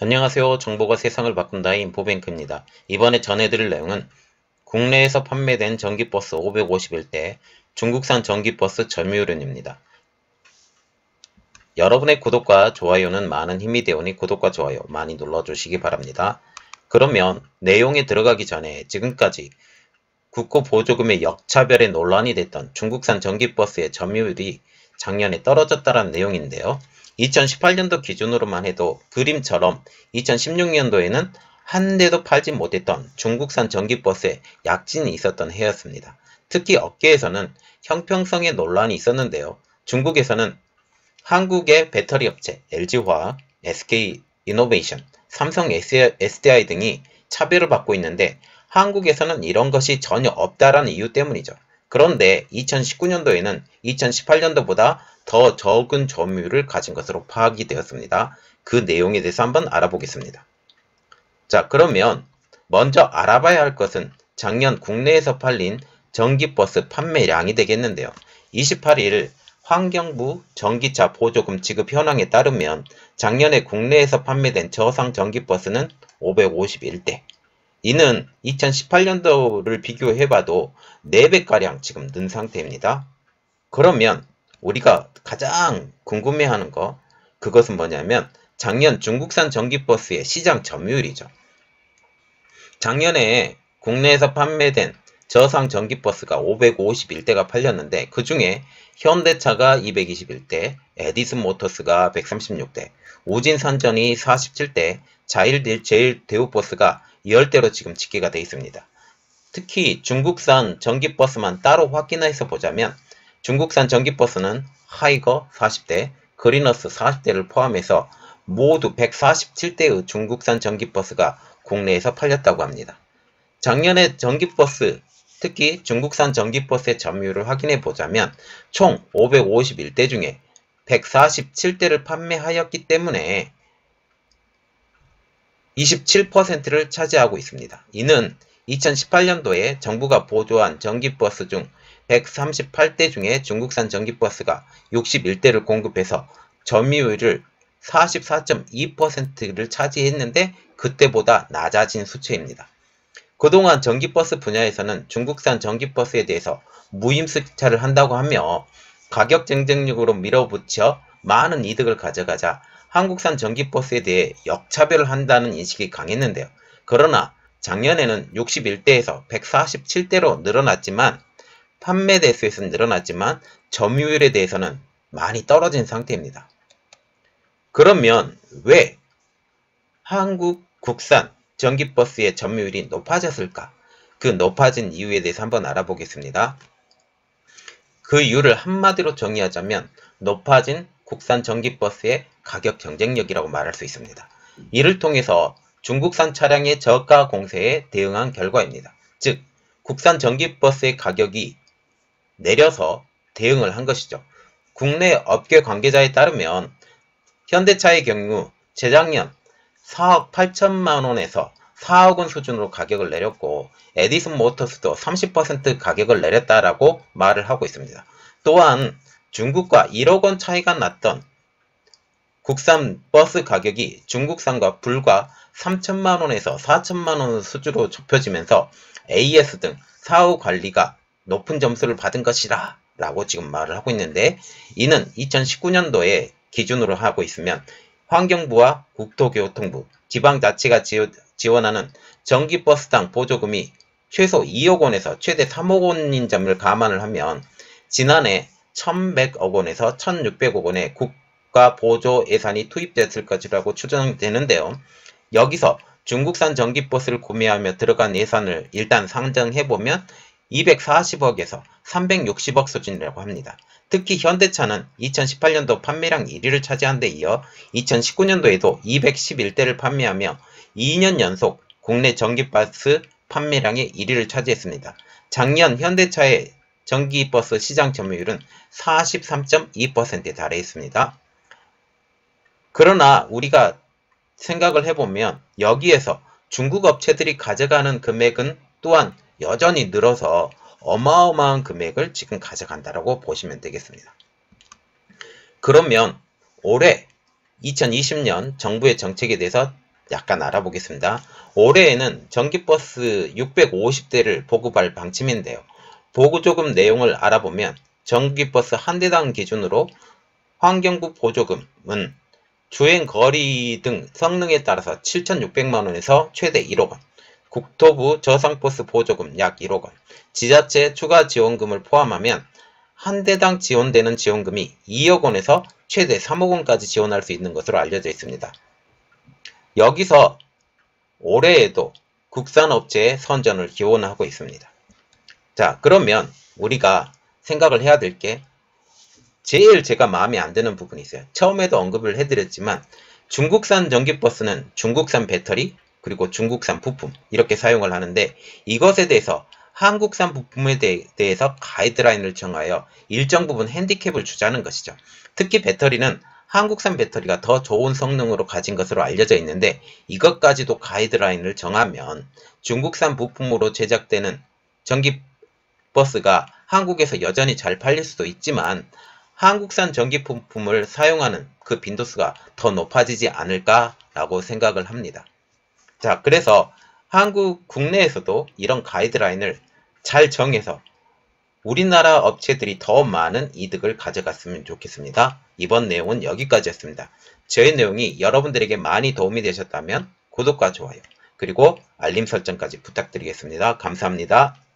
안녕하세요. 정보가 세상을 바꾼다 인포뱅크입니다. 이번에 전해드릴 내용은 국내에서 판매된 전기버스 551대 중국산 전기버스 점유율은입니다. 여러분의 구독과 좋아요는 많은 힘이 되오니 구독과 좋아요 많이 눌러주시기 바랍니다. 그러면 내용에 들어가기 전에 지금까지 국고 보조금의 역차별에 논란이 됐던 중국산 전기버스의 점유율이 작년에 떨어졌다는 내용인데요. 2018년도 기준으로만 해도 그림처럼 2016년도에는 한 대도 팔지 못했던 중국산 전기버스에 약진이 있었던 해였습니다. 특히 업계에서는 형평성의 논란이 있었는데요. 중국에서는 한국의 배터리 업체 LG화학, SK이노베이션, 삼성 SDI 등이 차별을 받고 있는데 한국에서는 이런 것이 전혀 없다라는 이유 때문이죠. 그런데 2019년도에는 2018년도보다 더 적은 점유율을 가진 것으로 파악이 되었습니다. 그 내용에 대해서 한번 알아보겠습니다. 자, 그러면 먼저 알아봐야 할 것은 작년 국내에서 팔린 전기버스 판매량이 되겠는데요. 28일 환경부 전기차 보조금 지급 현황에 따르면 작년에 국내에서 판매된 저상 전기버스는 551대. 이는 2018년도를 비교해봐도 4배가량 지금 는 상태입니다. 그러면 우리가 가장 궁금해하는 거, 그것은 뭐냐면 작년 중국산 전기버스의 시장 점유율이죠. 작년에 국내에서 판매된 저상 전기버스가 551대가 팔렸는데 그 중에 현대차가 221대, 에디슨모터스가 136대, 우진산전이 47대, 제일대우버스가 10대로 지금 집계가 되어 있습니다. 특히 중국산 전기버스만 따로 확인해서 보자면 중국산 전기버스는 하이거 40대, 그리너스 40대를 포함해서 모두 147대의 중국산 전기버스가 국내에서 팔렸다고 합니다. 작년에 전기버스, 특히 중국산 전기버스의 점유율을 확인해 보자면 총 551대 중에 147대를 판매하였기 때문에 27%를 차지하고 있습니다. 이는 2018년도에 정부가 보조한 전기버스 중 138대 중에 중국산 전기버스가 61대를 공급해서 점유율을 44.2%를 차지했는데 그때보다 낮아진 수치입니다. 그동안 전기버스 분야에서는 중국산 전기버스에 대해서 무임승차를 한다고 하며 가격 경쟁력으로 밀어붙여 많은 이득을 가져가자 한국산 전기버스에 대해 역차별을 한다는 인식이 강했는데요. 그러나 작년에는 61대에서 147대로 늘어났지만 판매 대수에서는 늘어났지만 점유율에 대해서는 많이 떨어진 상태입니다. 그러면 왜 한국 국산 전기버스의 점유율이 높아졌을까? 그 높아진 이유에 대해서 한번 알아보겠습니다. 그 이유를 한마디로 정의하자면 높아진 국산 전기버스의 가격 경쟁력이라고 말할 수 있습니다. 이를 통해서 중국산 차량의 저가 공세에 대응한 결과입니다. 즉, 국산 전기버스의 가격이 내려서 대응을 한 것이죠. 국내 업계 관계자에 따르면 현대차의 경우 재작년 4억 8천만 원에서 4억 원 수준으로 가격을 내렸고 에디슨 모터스도 30% 가격을 내렸다라고 말을 하고 있습니다. 또한 중국과 1억 원 차이가 났던 국산 버스 가격이 중국산과 불과 3천만 원에서 4천만 원 수준으로 좁혀지면서 AS 등 사후 관리가 높은 점수를 받은 것이라 라고 지금 말을 하고 있는데 이는 2019년도에 기준으로 하고 있으면 환경부와 국토교통부, 지방자치가 지원하는 전기버스당 보조금이 최소 2억 원에서 최대 3억 원인 점을 감안을 하면 지난해 1100억 원에서 1600억 원의 국가 보조 예산이 투입됐을 것이라고 추정되는데요. 여기서 중국산 전기버스를 구매하며 들어간 예산을 일단 상정해보면 240억에서 360억 수준이라고 합니다. 특히 현대차는 2018년도 판매량 1위를 차지한 데 이어 2019년도에도 211대를 판매하며 2년 연속 국내 전기버스 판매량의 1위를 차지했습니다. 작년 현대차의 전기버스 시장 점유율은 43.2%에 달해 있습니다. 그러나 우리가 생각을 해보면 여기에서 중국 업체들이 가져가는 금액은 또한 여전히 늘어서 어마어마한 금액을 지금 가져간다라고 보시면 되겠습니다. 그러면 올해 2020년 정부의 정책에 대해서 약간 알아보겠습니다. 올해에는 전기버스 650대를 보급할 방침인데요. 보조금 내용을 알아보면 전기버스 한 대당 기준으로 환경부 보조금은 주행거리 등 성능에 따라서 7,600만원에서 최대 1억원, 국토부 저상버스 보조금 약 1억원, 지자체 추가 지원금을 포함하면 한 대당 지원되는 지원금이 2억원에서 최대 3억원까지 지원할 수 있는 것으로 알려져 있습니다. 여기서 올해에도 국산업체의 선전을 기원하고 있습니다. 자, 그러면 우리가 생각을 해야 될 게 제일 제가 마음에 안 드는 부분이 있어요. 처음에도 언급을 해드렸지만 중국산 전기버스는 중국산 배터리 그리고 중국산 부품 이렇게 사용을 하는데 이것에 대해서 한국산 부품에 대해서 가이드라인을 정하여 일정 부분 핸디캡을 주자는 것이죠. 특히 배터리는 한국산 배터리가 더 좋은 성능으로 가진 것으로 알려져 있는데 이것까지도 가이드라인을 정하면 중국산 부품으로 제작되는 전기버스가 한국에서 여전히 잘 팔릴 수도 있지만 한국산 전기 부품을 사용하는 그 빈도수가 더 높아지지 않을까라고 생각을 합니다. 자, 그래서 한국 국내에서도 이런 가이드라인을 잘 정해서 우리나라 업체들이 더 많은 이득을 가져갔으면 좋겠습니다. 이번 내용은 여기까지였습니다. 저의 내용이 여러분들에게 많이 도움이 되셨다면 구독과 좋아요 그리고 알림 설정까지 부탁드리겠습니다. 감사합니다.